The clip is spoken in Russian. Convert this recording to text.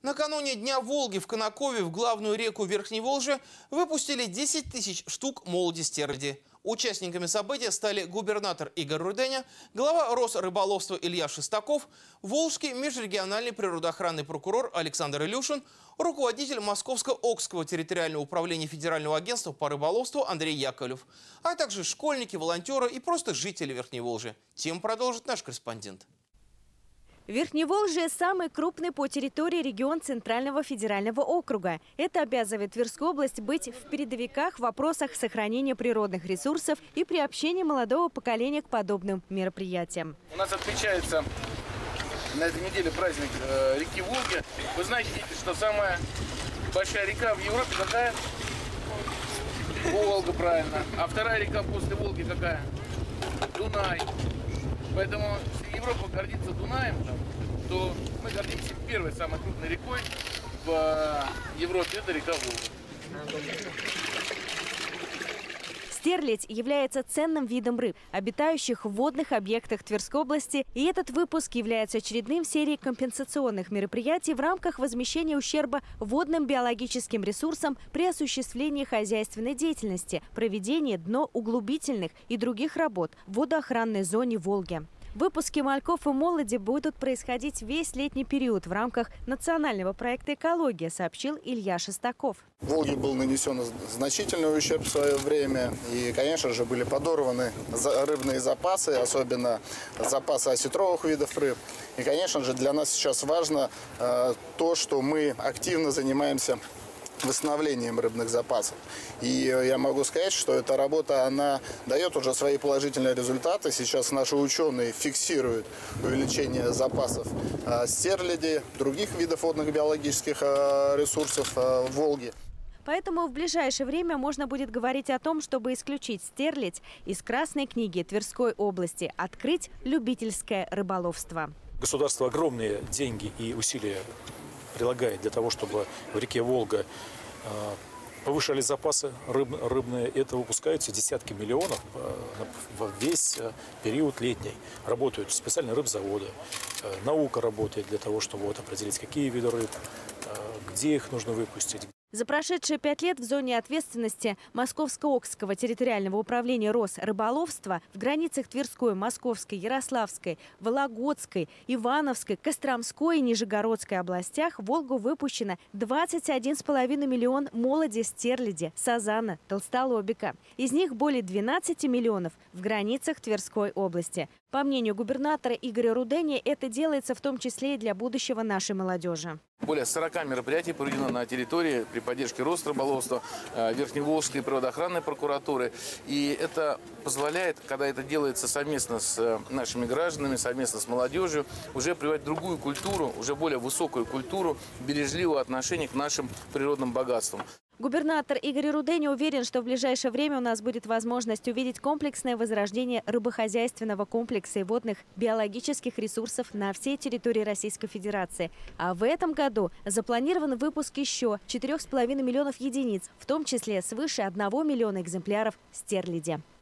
Накануне Дня Волги в Конакове в главную реку Верхней Волжи выпустили 10 тысяч штук молоди стерляди. Участниками события стали губернатор Игорь Руденя, глава Росрыболовства Илья Шестаков, Волжский межрегиональный природоохранный прокурор Александр Илюшин, руководитель Московско-Окского территориального управления Федерального агентства по рыболовству Андрей Яковлев, а также школьники, волонтеры и просто жители Верхней Волжи. Тему продолжит наш корреспондент. Верхневолжье – самый крупный по территории регион Центрального федерального округа. Это обязывает Тверскую область быть в передовиках в вопросах сохранения природных ресурсов и приобщения молодого поколения к подобным мероприятиям. У нас отмечается на этой неделе праздник реки Волги. Вы знаете, что самая большая река в Европе какая? Волга, правильно. А вторая река после Волги какая? Дунай. Поэтому если Европа гордится Дунаем, то мы гордимся первой самой крупной рекой в Европе. Это река Волга. Стерлядь является ценным видом рыб, обитающих в водных объектах Тверской области. И этот выпуск является очередным в серии компенсационных мероприятий в рамках возмещения ущерба водным биологическим ресурсам при осуществлении хозяйственной деятельности, проведении дноуглубительных и других работ в водоохранной зоне Волги. Выпуски мальков и молоди будут происходить весь летний период в рамках национального проекта «Экология», сообщил Илья Шестаков. В Волге был нанесен значительный ущерб в свое время. И, конечно же, были подорваны рыбные запасы, особенно запасы осетровых видов рыб. И, конечно же, для нас сейчас важно то, что мы активно занимаемся восстановлением рыбных запасов. И я могу сказать, что эта работа, она дает уже свои положительные результаты. Сейчас наши ученые фиксируют увеличение запасов стерляди, других видов водных биологических ресурсов в Волге. Поэтому в ближайшее время можно будет говорить о том, чтобы исключить стерлядь из Красной книги Тверской области, открыть любительское рыболовство. Государство огромные деньги и усилия прилагает для того, чтобы в реке Волга повышались запасы рыбные. Это выпускаются десятки миллионов в весь период летний. Работают специальные рыбзаводы, наука работает для того, чтобы определить, какие виды рыб, где их нужно выпустить. За прошедшие 5 лет в зоне ответственности Московско-Окского территориального управления Росрыболовства в границах Тверской, Московской, Ярославской, Вологодской, Ивановской, Костромской и Нижегородской областях в Волгу выпущено 21,5 миллион молоди стерляди, сазана, толстолобика. Из них более 12 миллионов в границах Тверской области. По мнению губернатора Игоря Руденя, это делается в том числе и для будущего нашей молодежи. Более 40 мероприятий проведено на территории при поддержке Росрыболовства, Верхневолжской природоохранной прокуратуры. И это позволяет, когда это делается совместно с нашими гражданами, совместно с молодежью, уже приводить другую культуру, уже более высокую культуру бережливого отношения к нашим природным богатствам. Губернатор Игорь Руденя уверен, что в ближайшее время у нас будет возможность увидеть комплексное возрождение рыбохозяйственного комплекса и водных биологических ресурсов на всей территории Российской Федерации. А в этом году запланирован выпуск еще 4,5 миллионов единиц, в том числе свыше 1 миллиона экземпляров стерляди.